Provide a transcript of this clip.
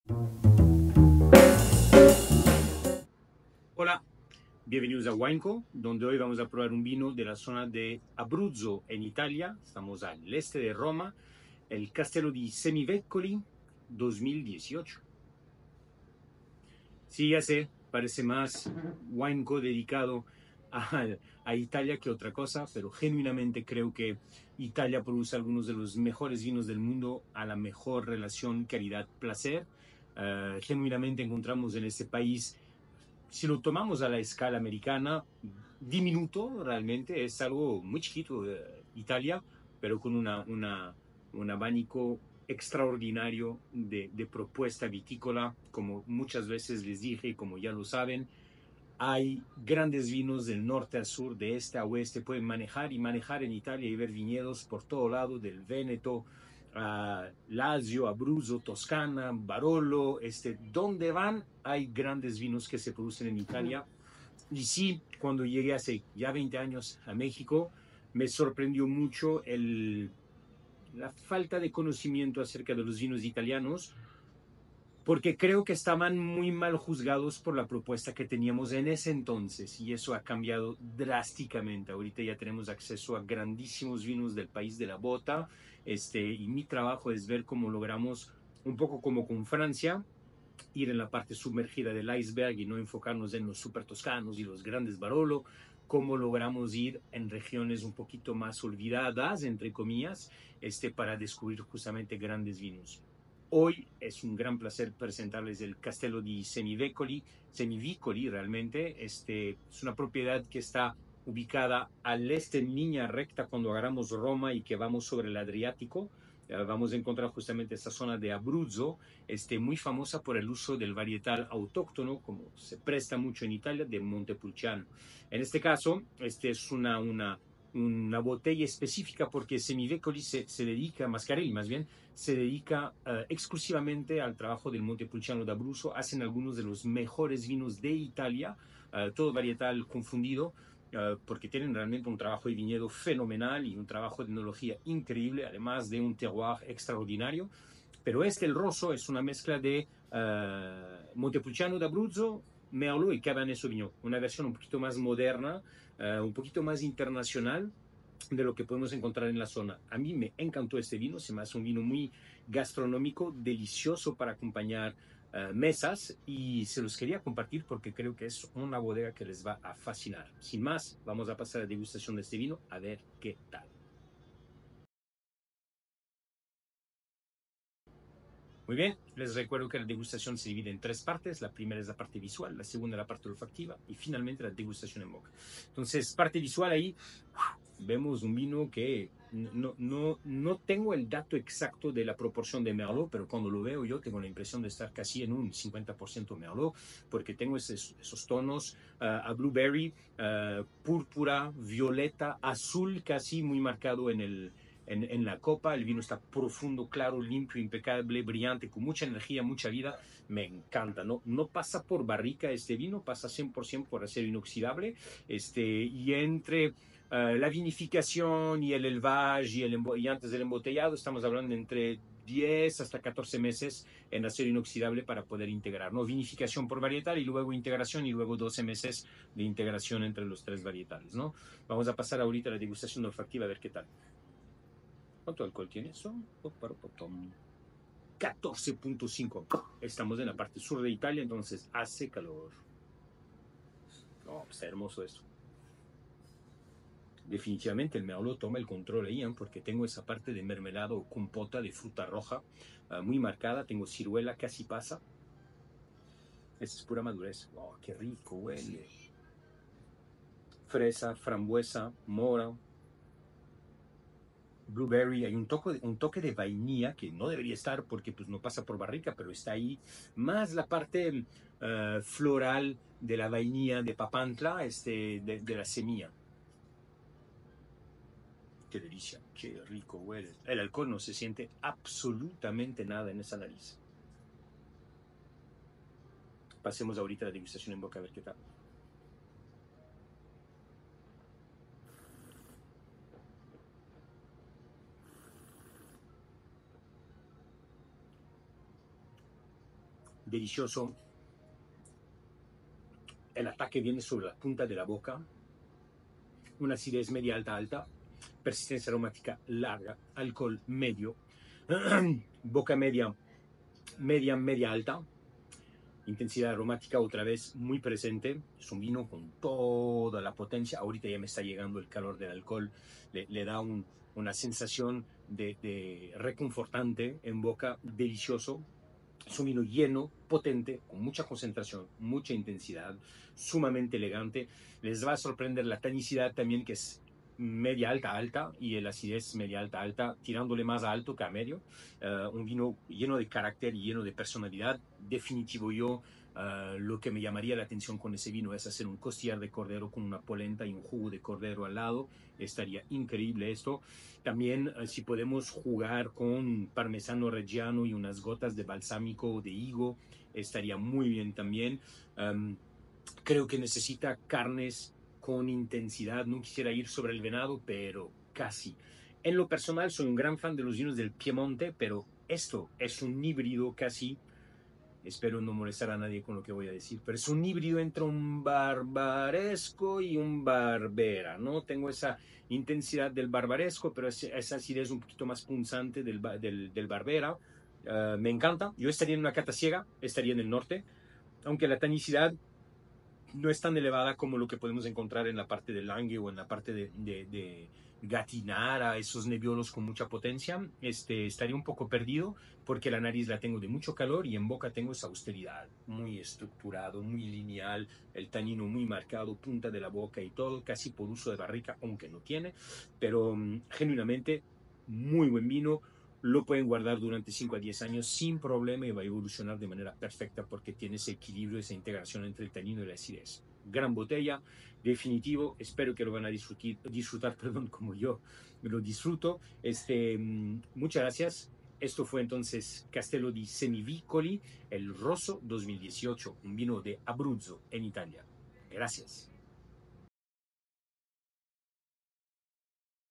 Hola, bienvenidos a Wineco, donde hoy vamos a probar un vino de la zona de Abruzzo en Italia. Estamos al este de Roma, el Castello di Semiveccoli 2018. Sí, ya sé, parece más Wineco dedicado a, a Italia que otra cosa, pero genuinamente creo que Italia produce algunos de los mejores vinos del mundo a la mejor relación calidad-placer. Genuinamente encontramos en este país, si lo tomamos a la escala americana, diminuto realmente, es algo muy chiquito, Italia, pero con un abanico extraordinario de propuesta vitícola, como muchas veces les dije y como ya lo saben. Hay grandes vinos del norte a sur, de este a oeste. Pueden manejar y manejar en Italia y ver viñedos por todo lado, del Véneto, Lazio, Abruzzo, Toscana, Barolo. Donde van, hay grandes vinos que se producen en Italia. Y sí, cuando llegué hace ya 20 años a México, me sorprendió mucho la falta de conocimiento acerca de los vinos italianos, porque creo que estaban muy mal juzgados por la propuesta que teníamos en ese entonces, y eso ha cambiado drásticamente. Ahorita ya tenemos acceso a grandísimos vinos del país de la bota, y mi trabajo es ver cómo logramos, un poco como con Francia, ir en la parte sumergida del iceberg y no enfocarnos en los super toscanos y los grandes Barolo, cómo logramos ir en regiones un poquito más olvidadas, entre comillas, para descubrir justamente grandes vinos. Hoy es un gran placer presentarles el Castello di Semivicoli realmente. Es una propiedad que está ubicada al este en línea recta cuando agarramos Roma y que vamos sobre el Adriático. Vamos a encontrar justamente esta zona de Abruzzo, muy famosa por el uso del varietal autóctono, como se presta mucho en Italia, de Montepulciano. En este caso, es una botella específica porque Semivecoli se dedica, Mascarelli más bien, se dedica exclusivamente al trabajo del Montepulciano de Abruzzo. Hacen algunos de los mejores vinos de Italia, todo varietal confundido, porque tienen realmente un trabajo de viñedo fenomenal y un trabajo de enología increíble, además de un terroir extraordinario. Pero el rosso, es una mezcla de Montepulciano d'Abruzzo, Merlot y Cabernet Sauvignon, una versión un poquito más moderna, un poquito más internacional de lo que podemos encontrar en la zona. A mí me encantó este vino, se me hace un vino muy gastronómico, delicioso para acompañar mesas, y se los quería compartir porque creo que es una bodega que les va a fascinar. Sin más, vamos a pasar a la degustación de este vino a ver qué tal. Muy bien, les recuerdo que la degustación se divide en tres partes. La primera es la parte visual, la segunda la parte olfactiva y finalmente la degustación en boca. Entonces, parte visual, ahí vemos un vino que no tengo el dato exacto de la proporción de Merlot, pero cuando lo veo yo tengo la impresión de estar casi en un 50% Merlot, porque tengo esos tonos a blueberry, púrpura, violeta, azul casi muy marcado en la copa. El vino está profundo, claro, limpio, impecable, brillante, con mucha energía, mucha vida. Me encanta. No pasa por barrica este vino, pasa 100% por acero inoxidable. Y entre la vinificación y el elevage y antes del embotellado, estamos hablando de entre 10 hasta 14 meses en acero inoxidable para poder integrar, ¿no? Vinificación por varietal y luego integración y luego 12 meses de integración entre los tres varietales, ¿no? Vamos a pasar ahorita a la degustación olfactiva a ver qué tal. ¿Cuánto alcohol tiene eso? 14.5. Estamos en la parte sur de Italia, entonces hace calor. No, está hermoso esto. Definitivamente el Merlot toma el control ahí, porque tengo esa parte de mermelada o compota de fruta roja muy marcada. Tengo ciruela, casi pasa. Esa es pura madurez. Oh, qué rico huele. Fresa, frambuesa, mora, blueberry. Hay un toque de vainilla que no debería estar porque pues, no pasa por barrica, pero está ahí. Más la parte floral de la vainilla de Papantla, de la semilla. Qué delicia, qué rico huele. El alcohol no se siente absolutamente nada en esa nariz. Pasemos ahorita a la degustación en boca a ver qué tal. delicioso. El ataque viene sobre la punta de la boca, una acidez media alta alta, persistencia aromática larga, alcohol medio, boca media alta, intensidad aromática otra vez muy presente. Es un vino con toda la potencia. Ahorita ya me está llegando el calor del alcohol, le da una sensación de reconfortante en boca, delicioso. Es un vino lleno, potente, con mucha concentración, mucha intensidad, sumamente elegante. Les va a sorprender la tanicidad también, que es media alta alta, y el acidez media alta alta, tirándole más a alto que a medio. Un vino lleno de carácter y lleno de personalidad. Definitivo yo, lo que me llamaría la atención con ese vino es hacer un costillar de cordero con una polenta y un jugo de cordero al lado. Estaría increíble esto. También si podemos jugar con parmesano reggiano y unas gotas de balsámico de higo, estaría muy bien también. Creo que necesita carnes con intensidad. No quisiera ir sobre el venado, pero casi. En lo personal soy un gran fan de los vinos del Piemonte, pero esto es un híbrido casi. Espero no molestar a nadie con lo que voy a decir, pero es un híbrido entre un barbaresco y un barbera, ¿no? Tengo esa intensidad del barbaresco, pero esa acidez un poquito más punzante del barbera. Me encanta. Yo estaría en una cata ciega, estaría en el norte, aunque la tanicidad no es tan elevada como lo que podemos encontrar en la parte de Lange o en la parte de Gatinara, esos nebiolos con mucha potencia. Estaría un poco perdido porque la nariz la tengo de mucho calor y en boca tengo esa austeridad, muy estructurado, muy lineal, el tanino muy marcado, punta de la boca y todo, casi por uso de barrica, aunque no tiene, pero genuinamente muy buen vino. Lo pueden guardar durante 5 a 10 años sin problema y va a evolucionar de manera perfecta porque tiene ese equilibrio, esa integración entre el tanino y la acidez. Gran botella, definitivo. Espero que lo van a disfrutar como yo lo disfruto. Muchas gracias. Esto fue entonces Castello di Semivicoli, el Rosso 2018, un vino de Abruzzo en Italia. Gracias.